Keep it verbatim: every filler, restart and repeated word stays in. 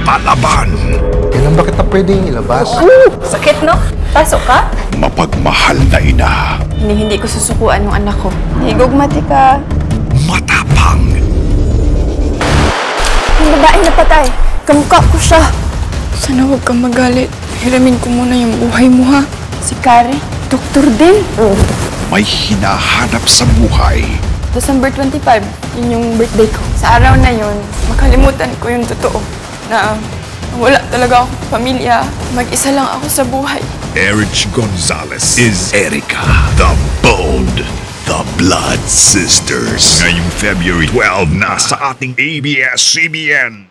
palaban. Kailan ba kita pwedeng ilabas? Sakit, no? Pasok ka? Mapagmahal na ina. Hindi, hindi ko susukuan ng anak ko. Higugmati ka. Matapang. Yung babae na patay. Kamukha ko siya. Sana huwag kang magalit. Hiramin ko muna yung buhay mo, ha? Si Kari, doktor din. May hinahanap sa buhay. December twenty-five, yun yung birthday ko. Sa araw na yun, makalimutan ko yung totoo. Na wala talaga akong pamilya. Mag-isa lang ako sa buhay. Erich Gonzalez is Erica, the Bold, the Blood Sisters. Ngayong February twelve na sa ating A B S C B N.